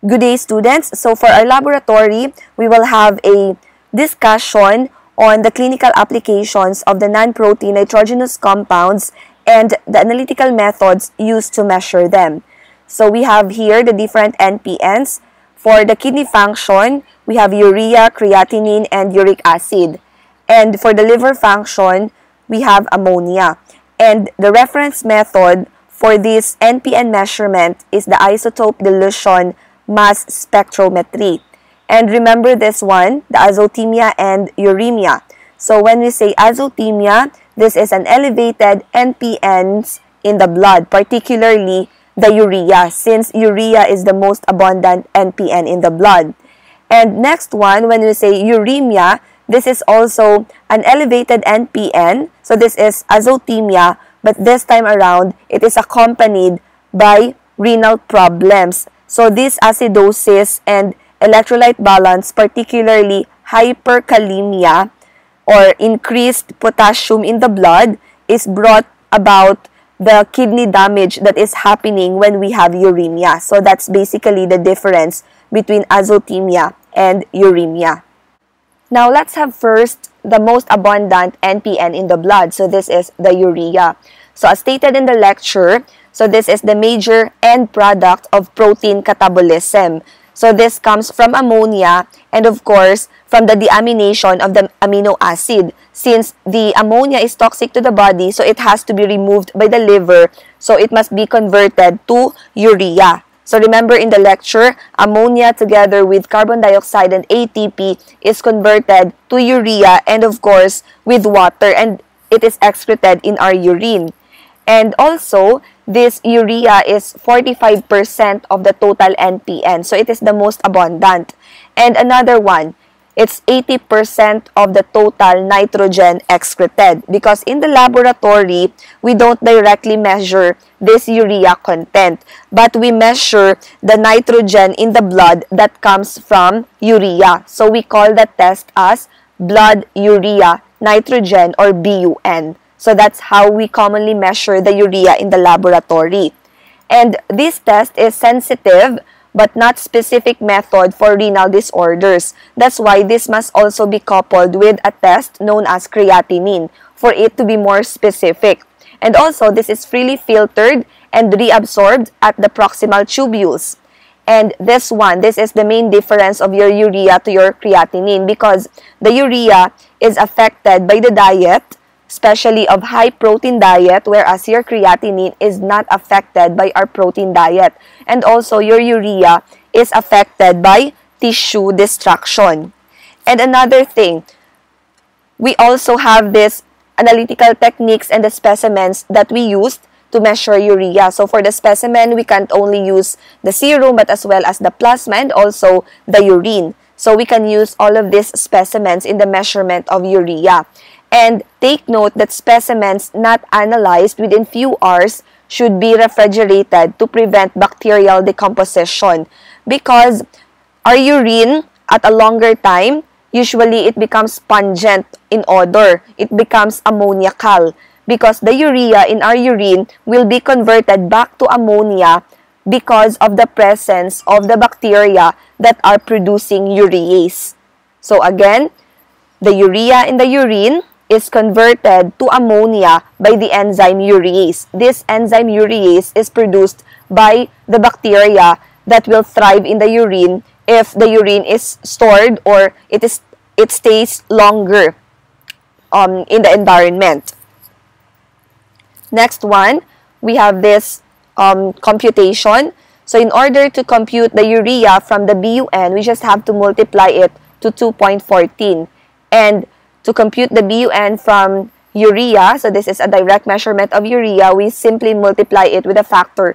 Good day, students. So for our laboratory, we will have a discussion on the clinical applications of the non-protein nitrogenous compounds and the analytical methods used to measure them. So we have here the different NPNs. For the kidney function, we have urea, creatinine, and uric acid. And for the liver function, we have ammonia. And the reference method for this NPN measurement is the isotope dilution mass spectrometry. And remember this one, the azotemia and uremia. So when we say azotemia, this is an elevated NPNs in the blood, particularly the urea, since urea is the most abundant NPN in the blood. And next one, when we say uremia, this is also an elevated NPN. So this is azotemia, but this time around, it is accompanied by renal problems. So this acidosis and electrolyte balance, particularly hyperkalemia or increased potassium in the blood, is brought about the kidney damage that is happening when we have uremia. So that's basically the difference between azotemia and uremia. Now let's have first the most abundant NPN in the blood. So this is the urea. So as stated in the lecture, so this is the major end product of protein catabolism. So this comes from ammonia and of course from the deamination of the amino acid. Since the ammonia is toxic to the body, so it has to be removed by the liver. So it must be converted to urea. So remember in the lecture, ammonia together with carbon dioxide and ATP is converted to urea and of course with water, and it is excreted in our urine. And also, this urea is 45% of the total NPN. So it is the most abundant. And another one, it's 80% of the total nitrogen excreted. Because in the laboratory, we don't directly measure this urea content, but we measure the nitrogen in the blood that comes from urea. So we call that test as blood urea nitrogen or BUN. So that's how we commonly measure the urea in the laboratory. And this test is sensitive but not specific method for renal disorders. That's why this must also be coupled with a test known as creatinine for it to be more specific. And also, this is freely filtered and reabsorbed at the proximal tubules. And this one, this is the main difference of your urea to your creatinine, because the urea is affected by the diet, especially of high protein diet, whereas your creatinine is not affected by our protein diet. And also your urea is affected by tissue destruction. And another thing, we also have this analytical techniques and the specimens that we used to measure urea. So for the specimen, we can't only use the serum but as well as the plasma and also the urine. So we can use all of these specimens in the measurement of urea. And take note that specimens not analyzed within few hours should be refrigerated to prevent bacterial decomposition, because our urine at a longer time, usually it becomes pungent in odor. It becomes ammoniacal because the urea in our urine will be converted back to ammonia because of the presence of the bacteria that are producing urease. So again, the urea in the urine is converted to ammonia by the enzyme urease. This enzyme urease is produced by the bacteria that will thrive in the urine if the urine is stored or it stays longer in the environment. Next one, we have this computation. So in order to compute the urea from the BUN, we just have to multiply it to 2.14. And to compute the BUN from urea, so this is a direct measurement of urea, we simply multiply it with a factor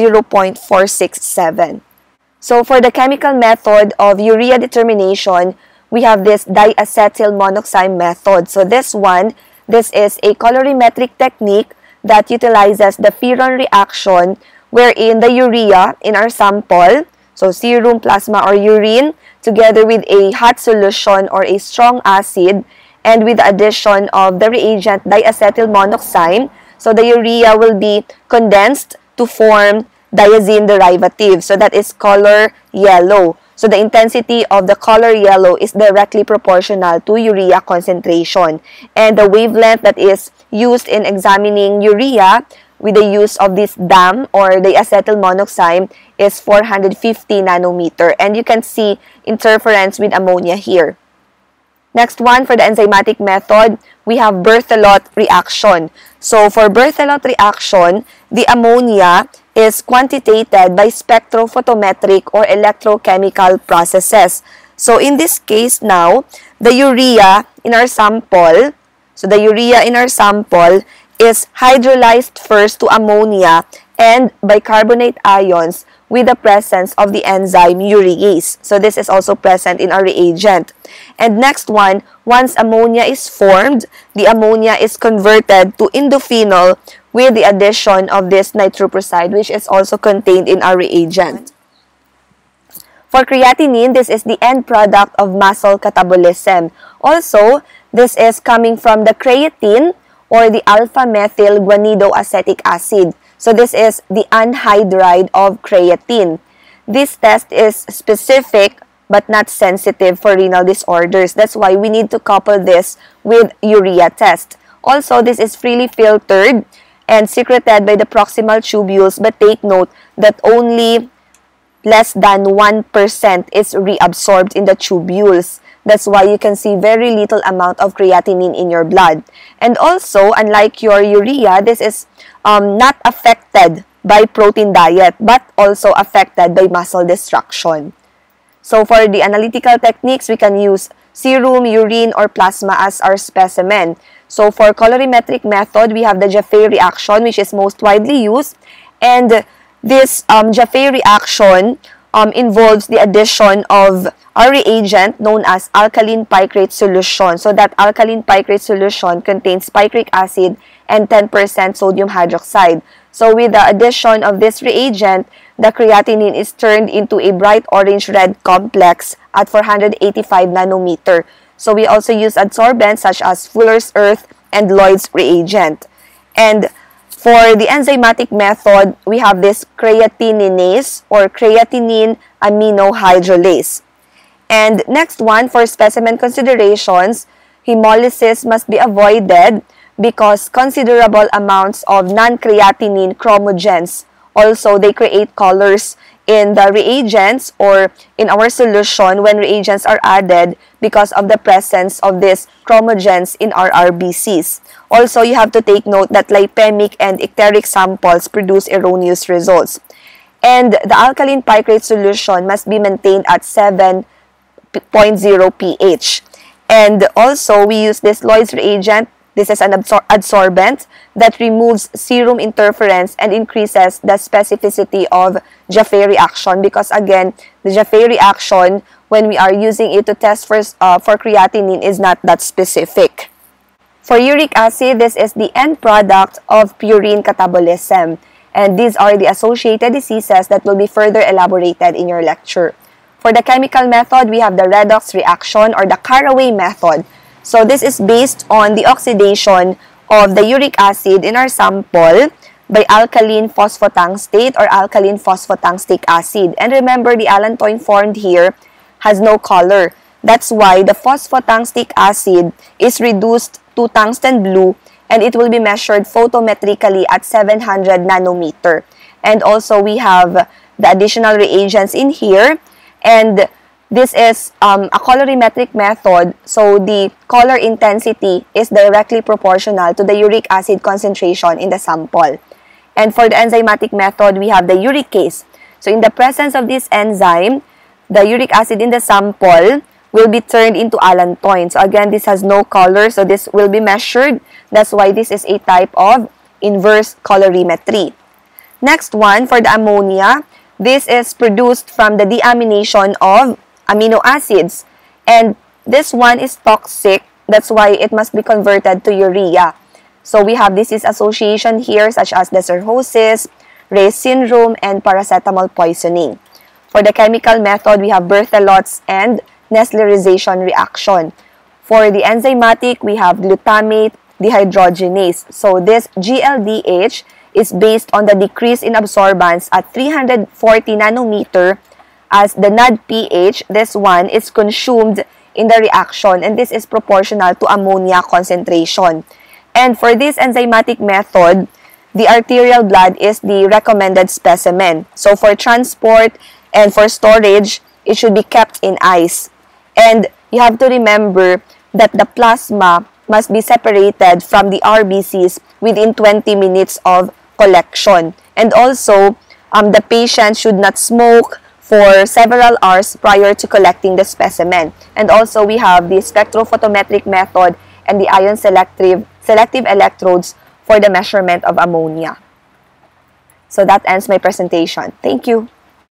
0.467. So for the chemical method of urea determination, we have this diacetyl monoxide method. So this one, this is a colorimetric technique that utilizes the Fearon reaction wherein the urea in our sample, so serum, plasma, or urine, together with a hot solution or a strong acid, and with the addition of the reagent diacetyl monoxide, so the urea will be condensed to form diazine derivative. So that is color yellow. So the intensity of the color yellow is directly proportional to urea concentration. And the wavelength that is used in examining urea with the use of this DAM or the acetyl monoxide is 450 nanometer. And you can see interference with ammonia here. Next one, for the enzymatic method, we have Berthelot reaction. So for Berthelot reaction, the ammonia is quantitated by spectrophotometric or electrochemical processes. So in this case now, the urea in our sample, is hydrolyzed first to ammonia and bicarbonate ions with the presence of the enzyme urease. So this is also present in our reagent. And next one, once ammonia is formed, the ammonia is converted to indophenol with the addition of this nitroprusside, which is also contained in our reagent. For creatinine, this is the end product of muscle catabolism. Also, this is coming from the creatine or the alpha-methyl guanidoacetic acid. So this is the anhydride of creatine. This test is specific but not sensitive for renal disorders. That's why we need to couple this with urea test. Also, this is freely filtered and secreted by the proximal tubules, but take note that only less than 1% is reabsorbed in the tubules. That's why you can see very little amount of creatinine in your blood. And also, unlike your urea, this is not affected by protein diet, but also affected by muscle destruction. So for the analytical techniques, we can use serum, urine, or plasma as our specimen. So for colorimetric method, we have the Jaffe reaction, which is most widely used. And this Jaffe reaction involves the addition of our reagent known as alkaline picrate solution. So that alkaline picrate solution contains picric acid and 10% sodium hydroxide. So with the addition of this reagent, the creatinine is turned into a bright orange-red complex at 485 nanometer. So we also use adsorbents such as Fuller's Earth and Lloyd's reagent. And for the enzymatic method, we have this creatininase or creatinine aminohydrolase. And next one, for specimen considerations, hemolysis must be avoided because considerable amounts of non-creatinine chromogens, also they create colors in the reagents or in our solution when reagents are added because of the presence of these chromogens in our RBCs. Also, you have to take note that lipemic and icteric samples produce erroneous results. And the alkaline picrate solution must be maintained at 7.0 pH. And also, we use this Lloyd's reagent. This is an adsorbent that removes serum interference and increases the specificity of Jaffe reaction because, again, the Jaffe reaction, when we are using it to test for creatinine, is not that specific. For uric acid, this is the end product of purine catabolism. And these are the associated diseases that will be further elaborated in your lecture. For the chemical method, we have the redox reaction or the Caraway method. So this is based on the oxidation of the uric acid in our sample by alkaline phosphotungstate or alkaline phosphotungstic acid. And remember, the allantoin formed here has no color. That's why the phosphotungstic acid is reduced to tungsten blue and it will be measured photometrically at 700 nanometer. And also we have the additional reagents in here, and this is a colorimetric method, so the color intensity is directly proportional to the uric acid concentration in the sample. And for the enzymatic method, we have the uricase. So in the presence of this enzyme, the uric acid in the sample will be turned into allantoin. So again, this has no color, so this will be measured. That's why this is a type of inverse colorimetry. Next one, for the ammonia, this is produced from the deamination of amino acids, and this one is toxic. That's why it must be converted to urea. So we have disease association here such as the cirrhosis, Ray's syndrome, and paracetamol poisoning. For the chemical method, we have Berthelot's and Nestlerization reaction. For the enzymatic, we have glutamate dehydrogenase. So this GLDH is based on the decrease in absorbance at 340 nanometer, as the NADPH, this one, is consumed in the reaction, and this is proportional to ammonia concentration. And for this enzymatic method, the arterial blood is the recommended specimen. So for transport and for storage, it should be kept in ice. And you have to remember that the plasma must be separated from the RBCs within 20 minutes of collection. And also, the patient should not smoke for several hours prior to collecting the specimen. And also, we have the spectrophotometric method and the ion selective electrodes for the measurement of ammonia. So that ends my presentation. Thank you.